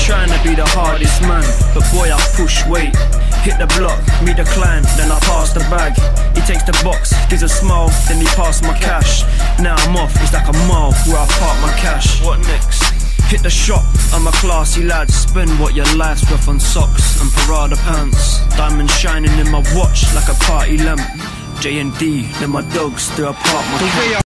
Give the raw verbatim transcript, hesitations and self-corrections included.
trying to be the hardest man, but boy I push weight. Hit the block, meet the client, then I pass the bag. He takes the box, gives a smile, then he pass my cash. Now I'm off, it's like a mile where I park my cash. What next? Hit the shop, I'm a classy lad. Spend what your life's worth on socks and Prada pants. Diamonds shining in my watch like a party lamp. J and D, then my dogs, they're apart my cat.